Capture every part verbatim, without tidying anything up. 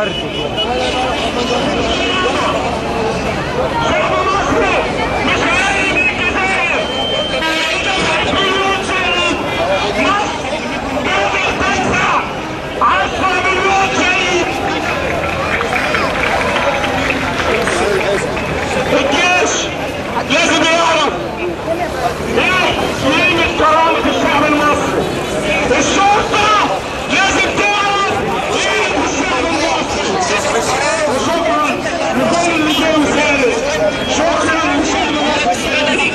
ورد. الجيش لازم يعرف ايه قيمة كرامة الشعب المصري. الشرطة لازم تعرف قيمة الشعب المصري. وشكرا لكل اللي جاي وسالم. شكرا للشعب المصري.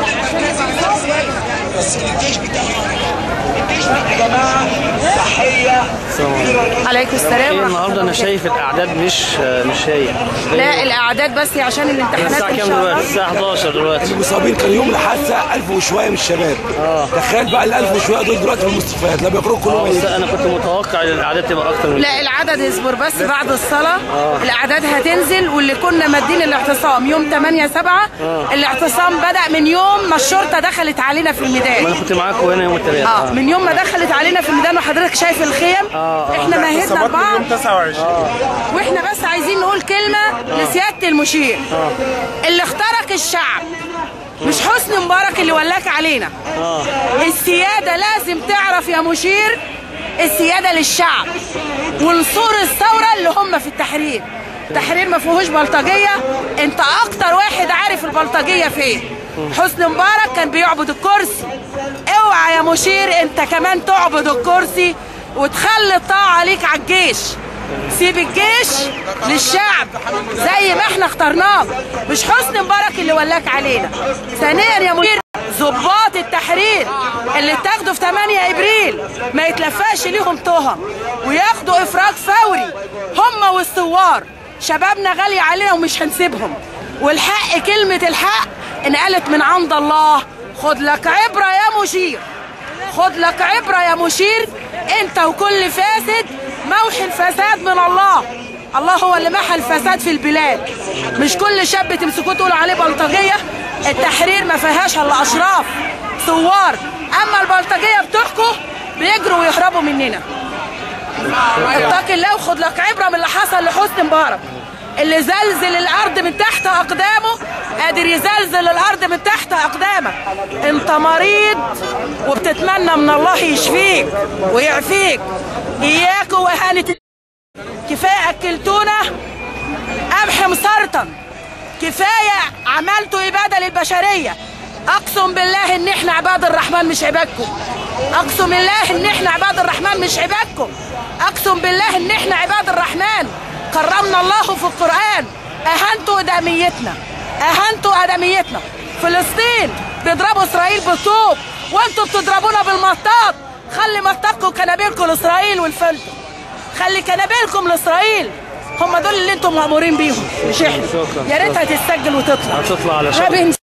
بس الجيش بتاعنا الجيش يا جماعة تحية. عليكم السلام. النهارده انا شايف الاعداد مش مش هي. لا الاعداد بس عشان الامتحانات. الساعه كام دلوقتي؟ الساعه حداشر دلوقتي. المصابين كان يوم الحادثه ألف وشويه من الشباب. اه تخيل بقى ال ألف وشويه دول دلوقتي في المستشفيات لا بيخرجوا كلهم. بس انا كنت متوقع ان الاعداد تبقى اكتر من لا العدد اصبر بس بعد الصلاه آه. الاعداد هتنزل. واللي كنا مادين الاعتصام يوم ثمانية سبعة آه. الاعتصام بدا من يوم ما الشرطه دخلت علينا في الميدان. ما انا كنت معاكم هنا يوم الثلاثاء اه من يوم ما دخلت علينا في الميدان وحضرتك شايف الخيم. آه. احنا مهدنا لبعض آه. واحنا بس عايزين نقول كلمه آه. لسياده المشير آه. اللي اخترق الشعب مش حسني مبارك اللي ولاك علينا. آه. السياده لازم تعرف يا مشير السياده للشعب ونصور الثوره اللي هم في التحرير. التحرير ما فيهوش بلطجيه. انت اكتر واحد عارف البلطجيه فين. حسني مبارك كان بيعبد الكرسي. اوعى يا مشير انت كمان تعبد الكرسي وتخلي الطاعه عليك على الجيش. سيب الجيش للشعب زي ما احنا اخترناه مش حسني مبارك اللي ولاك علينا. ثانيا يا مدير ضباط التحرير اللي اتاخدوا في ثمانية ابريل ما يتلفاش ليهم تهم وياخدوا افراج فوري هم والثوار. شبابنا غالي علينا ومش هنسيبهم. والحق كلمه الحق انقالت من عند الله. خد لك عبره يا مشير. خد لك عبره يا مشير. انت وكل فاسد موحي الفساد من الله. الله هو اللي محى الفساد في البلاد. مش كل شاب تمسكوه تقولوا عليه بلطجيه. التحرير ما فيهاش الا اشراف ثوار. اما البلطجيه بتوعكم بيجروا ويهربوا مننا. اتق الله وخد لك عبره من اللي حصل لحسني مبارك اللي زلزل الارض من تحت اقدامه قادر يزلزل الارض من تحت اقدامك. انت مريض وبتتمنى من الله يشفيك ويعفيك. اياك وهانة كفايه اكلتونا قمح مسرطن. كفايه عملتوا اباده للبشريه. اقسم بالله ان احنا عباد الرحمن مش عبادكم. اقسم بالله ان احنا عباد الرحمن مش عبادكم. اقسم بالله ان احنا عباد الرحمن. كرمنا الله في القرآن. اهنتوا ادميتنا. اهنتوا ادميتنا. فلسطين بيضربوا اسرائيل بالطوب وانتوا بتضربونا بالمطاط. خلي مطاطكم كنابيلكم لاسرائيل والفلتر. خلي كنابيلكم لاسرائيل. هم دول اللي انتم مأمورين بيهم مش احنا. يا ريتها تتسجل وتطلع. هتطلع على شكل